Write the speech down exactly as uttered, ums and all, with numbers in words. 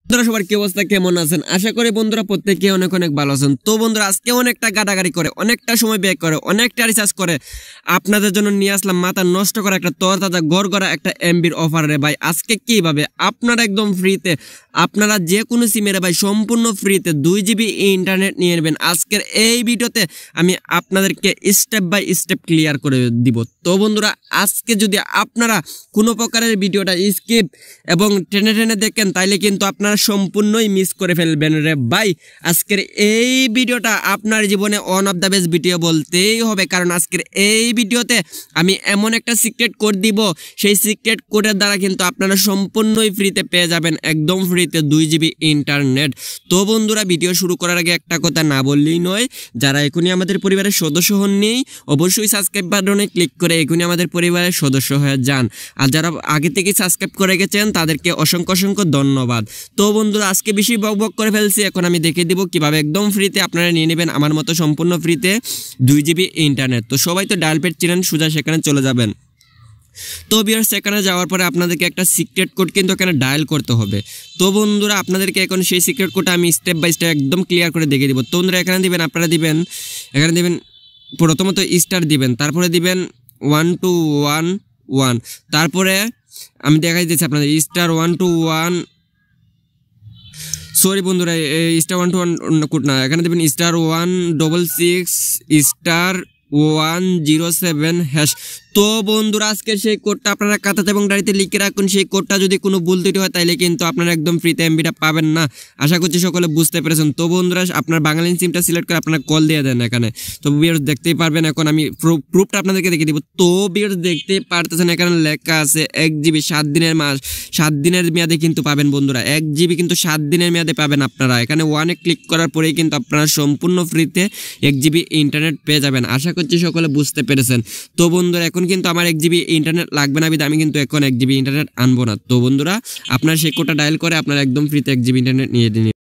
বন্ধুরা সবার কি অবস্থা, কেমন আছেন? আশা করি বন্ধুরা প্রত্যেকে অনেক অনেক ভালো আছেন। তো বন্ধুরা আজকে অনেকটা গাড়াগাড়ি করে, অনেকটা সময় ব্যয় করে, অনেকটা রিসার্চ করে আপনাদের জন্য নিয়ে আসলাম মাথা নষ্ট করা একটা তরতাজা গড়গড়া একটা এমবির অফার রে ভাই। আজকে কিভাবে আপনারা একদম ফ্রিতে, আপনারা যে কোনো সিমের ভাই সম্পূর্ণ ফ্রিতে দুই জিবি ইন্টারনেট নিয়ে নেবেন। আজকের এই ভিডিওতে আমি আপনাদেরকে স্টেপ বাই স্টেপ ক্লিয়ার করে দিব। তো বন্ধুরা আজকে যদি আপনারা কোনো প্রকারের ভিডিওটা স্কিপ এবং টেনে টেনে দেখেন তাইলে কিন্তু আপনারা সম্পূর্ণই মিস করে ফেলবেন রে ভাই। আজকের এই ভিডিওটা আপনার জীবনে one of the best video বলতেই হবে, কারণ আজকের এই ভিডিওতে আমি এমন একটা সিক্রেট কোড দিব, সেই সিক্রেট কোডের দ্বারা কিন্তু আপনারা সম্পূর্ণই ফ্রিতে পেয়ে যাবেন, একদম ফ্রিতে দুই জিবি ইন্টারনেট। তো বন্ধুরা ভিডিও শুরু করার আগে একটা কথা না বললেই নয়, যারা এখনই আমাদের পরিবারের সদস্য হননি অবশ্যই সাবস্ক্রাইব বাটনে ক্লিক করে এখনই আমাদের পরিবারের সদস্য হয়ে যান। আর যারা আগে থেকে সাবস্ক্রাইব করে গেছেন তাদেরকে অসংখ্য অসংখ্য ধন্যবাদ। তো বন্ধুরা আজকে বেশি বক বক করে ফেলছি, এখন আমি দেখিয়ে দিব কিভাবে একদম ফ্রিতে আপনারা নিয়ে নেবেন আমার মতো সম্পূর্ণ ফ্রিতে দুই জিবি ইন্টারনেট। তো সবাই তো ডায়াল প্যাড চিনেন, সোজা সেখানে চলে যাবেন। তো ভিউয়ার্স সেখানে যাওয়ার পরে আপনাদেরকে একটা সিক্রেট কোড কিন্তু এখানে ডায়াল করতে হবে। তো বন্ধুরা আপনাদেরকে এখন সেই সিক্রেট কোডটা আমি স্টেপ বাই স্টেপ একদম ক্লিয়ার করে দেখিয়ে দিব। তো বন্ধুরা এখানে দিবেন, আপনারা দিবেন এখানে দিবেন প্রথমত স্টার দিবেন, তারপরে দিবেন ওয়ান টু ওয়ান ওয়ান, তারপরে আমি দেখাই দিচ্ছি আপনাদের star one two one, sorry বন্ধুরা star one two one code না, এখানে দেবেন star one double six star one zero seven hash. তো বন্ধুরা আজকে সেই কোডটা আপনারা খাতাতে এবং ডায়েরিতে লিখে রাখুন। সেই কোডটা যদি কোনো ভুল ত্রুটি হয় তাইলে কিন্তু আপনারা একদম ফ্রিতে এমবিটা পাবেন না। আশা করছি সকলে বুঝতে পেরেছেন। তো বন্ধুরা আপনার বাঙালি সিমটা সিলেক্ট করে আপনারা কল দিয়ে দেন এখানে। তো ভিউয়ার্স দেখতেই পারবেন, এখন আমি প্রুফটা আপনাদেরকে দেখিয়ে দিব। তো ভিউয়ার্স দেখতেই পারতেছেন এখানে লেখা আছে এক জিবি সাত দিনের মাস সাত দিনের মেয়াদে কিন্তু পাবেন বন্ধুরা, এক জিবি কিন্তু সাত দিনের মেয়াদে পাবেন আপনারা। এখানে ওয়ানে ক্লিক করার পরেই কিন্তু আপনারা সম্পূর্ণ ফ্রিতে এক জিবি ইন্টারনেট পেয়ে যাবেন। আশা করছি সকলে বুঝতে পেরেছেন। তো বন্ধুরা এখন কিন্তু আমার এক জিবি ইন্টারনেট লাগবে না, আমি কিন্তু এখন এক জিবি ইন্টারনেট আনবো না। তো বন্ধুরা আপনারা সেই কোডটা ডায়াল করে আপনারা একদম ফ্রিতে এক জিবি ইন্টারনেট নিয়ে নিন।